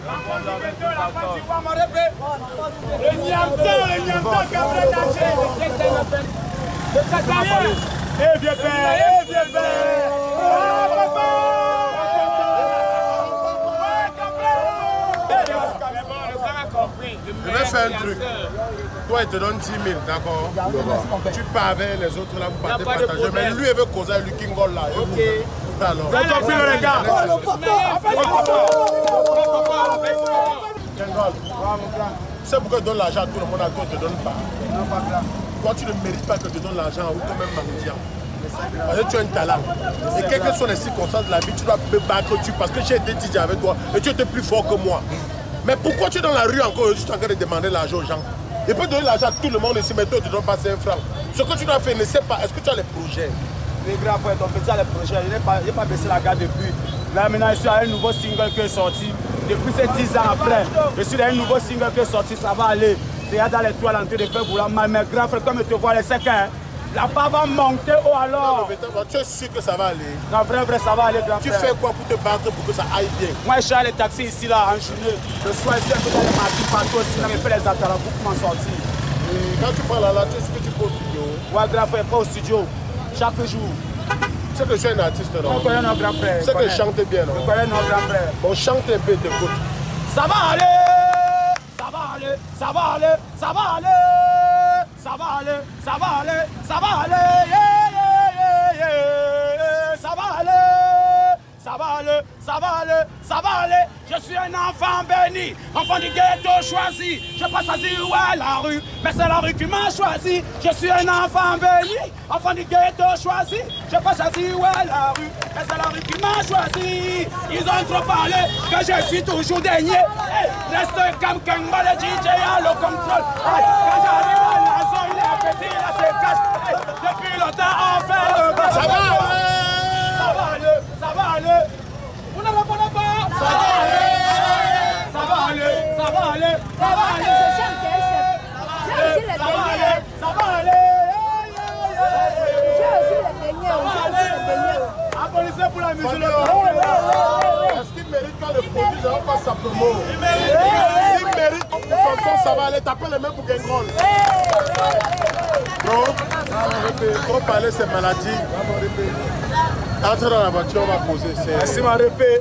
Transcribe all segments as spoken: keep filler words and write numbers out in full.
Le Niamta, le Niamta qui a pris danger. Le Qatarien. Eh vieux père, eh vieux père. Je vais faire un truc. Toi, il te donne dix mille, d'accord? Tu pars avec les autres là, vous partez partager. Mais lui, il veut causer lui King Gold là. Ok. Alors. Vous avez compris les gars? King Gold. Tu sais pourquoi il donne l'argent à tout le monde, à toi, il ne te donne pas. Toi, tu ne mérites pas que je te donne l'argent ou toi-même mendiant. Parce que tu as un talent. Et quelles que soient les circonstances de la vie, tu dois me battre tu parce que j'ai été étudiant avec toi et tu étais plus fort que moi. Mais pourquoi tu es dans la rue encore et tu es en train de demander l'argent aux gens? Il peut donner l'argent à tout le monde ici, mais toi tu ne donnes pas cinq francs. Ce que tu dois faire, ne sais pas, est-ce que tu as les projets? Les grands frères, ton petit a les projets, il n'a pas, pas baissé la garde depuis. Là maintenant, je suis à un nouveau single qui est sorti. Depuis ces dix ans après, je suis à un nouveau single qui est sorti, ça va aller. C'est dans les toiles en train de faire vouloir mal. Mais grand frère, comme tu vois les secs, la part va monter haut alors. Tu es sûr que ça va aller? Non, vrai, vrai, ça va aller, grand tu frère. Tu fais quoi pour te battre pour que ça aille bien? Moi, je suis à les taxis ici, là, en journée. Je suis ici un peu dans les marchés partout aussi, je fais les attentes pour m'en sortir. Et quand tu parles là, tu sais ce que tu peux au studio? Ouais, grand frère, pas au studio. Chaque jour. Tu sais que je suis un artiste, non? On connaît notre grand frère. Tu sais que je chante bien, non? On connaît notre grand frère. Bon, chante un peu, t'écoute. Ça va aller, ça va aller, ça va aller, ça va aller, ça va aller, ça va aller, ça va aller, yeah, yeah, yeah, yeah. Ça va aller, ça va aller, ça va aller, ça va aller. Je suis un enfant béni, enfant du ghetto choisi. Je passe à dire ouais la rue, mais c'est la rue qui m'a choisi. Je suis un enfant béni, enfant du ghetto choisi. Je passe à dire ouais la rue, mais c'est la rue qui m'a choisi. Ils ont trop parlé que je suis toujours dernier. Hey, reste comme Kemba, le D J a le contrôle. Hey, quand j'arrive à la zone, il est petit, là c'est cash. Hey, depuis longtemps on fait le gars. Ça va aller, ça va aller, ça va aller. Vous ne répondez pas. Ça va aller, ça va aller, ça va aller, ça va aller. J'ai aussi le dernier. Ça va aller. J'ai aussi le dernier. J'ai aussi le dernier. Applaudissez pour la musique. Est-ce qu'il mérite quand le produit ne va pas sa promo? Il mérite. S'il mérite pour son son, ça va aller. Tapez les mains pour King Gold. Non, trop parler c'est maladie. Entre dans la voiture, on va poser. Merci ma répé.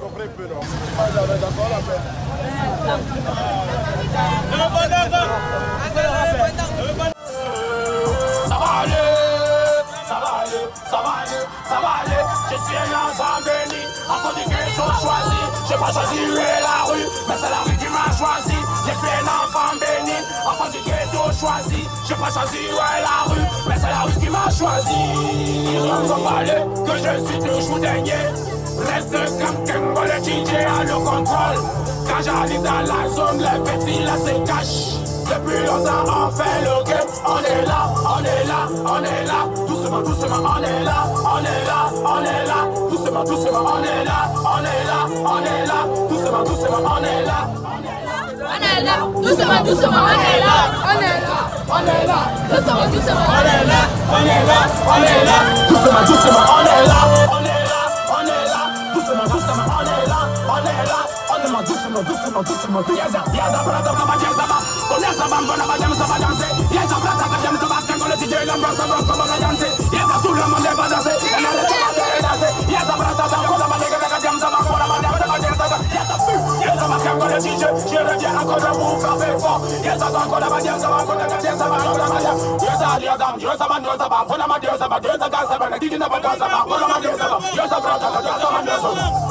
Ça va aller, ça va aller, ça va aller, ça va aller. Je suis un enfant béni, enfant du ghetto choisi. Je n'ai pas choisi la rue, mais c'est la rue qui m'a choisi. Je suis un enfant béni, enfant du ghetto choisi. Je n'ai pas choisi la rue, mais c'est la rue qui m'a choisi. Ils ont parlé que je suis toujours dernier. Reste comme Kemba, le D J a le contrôle. Quand j'arrive dans la zone, les petits là se cachent. Depuis longtemps on fait le game. On est là, on est là, on est là. Doucement, doucement, on est là, on est là, on est là. Doucement, doucement, on est là, on est là, on est là. Doucement, doucement, on est là. On est là, doucement, doucement, on est là, on est là, on est là, doucement, doucement, on est là, on est là, on est là, doucement, doucement, on est là, on est là, on est là, doucement, doucement, on est là, on est là, on est là, doucement, doucement, doucement, yaza, yaza, brada, kama yaza ba, on est ça, bam, bona, ba, jam, ça va danser, yaza, brada, ka jam, ça va, quand le D J l'embrasse, ça va, comment va danser, yaza, tout le monde va danser, et là, le temps va danser, yaza, brada, ba, bona, ba, nègre, ka jam, ça va, bona, ba, jam, ça va, yaza, yaza, fu, yaza, ba, quand le D J, je reviens encore de vous frapper fort, yaza, encore la ba, jam, ça va, bona, ka jam, ça va, bona, ba, jam, yaza, yaza, yaza, ba, yaza, ba, bona, ba, yaza, ba, yaza, ka, ça va, le D J n'a pas danser, ba, bona, ba, yaza, ba, yaza, brada, ka, yaza, ba, yaza,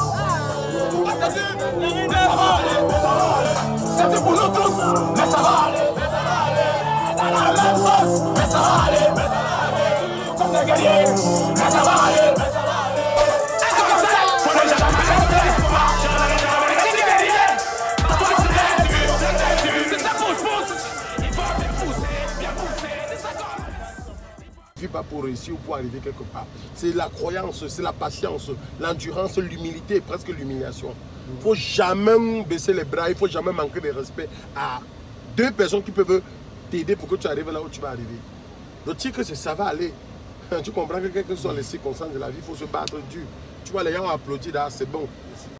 c'était pour nous tous, mais ça va aller, mais ça va aller, dans la même sauce, mais ça va aller, mais ça va aller, comme des guerriers, mais ça va aller, mais ça va aller. Faut déjà la mettre de l'espoir, je vais la mettre de guerrier. Toi tu l'es dur, c'est dur, ça pousse, pousse, il faut bien pousser, bien pousser, ça comme. Ne vis pas pour réussir ou pour arriver quelque part. C'est la croyance, c'est la patience, l'endurance, l'humilité et presque l'humiliation. Il ne faut jamais baisser les bras, il ne faut jamais manquer de respect à deux personnes qui peuvent t'aider pour que tu arrives là où tu vas arriver. Le tigre, c'est ça va aller. Tu comprends que quelles que soient les circonstances de la vie, il faut se battre dur. Tu vois, les gens ont applaudi là, c'est bon.